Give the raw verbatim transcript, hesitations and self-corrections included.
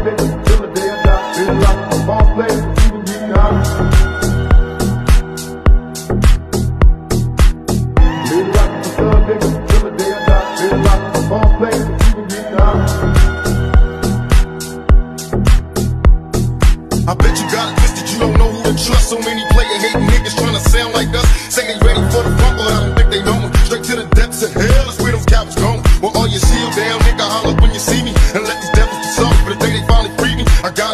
niggas till the day I die. Been like a ball player, even getting out. Been like a thug nigga till the day I die. Been like a ball player, even getting out. I bet you got it twisted, you don't know who to trust. So many player hating niggas trying to sound like us. Say they ready for the funk, but I don't think they know. Straight to the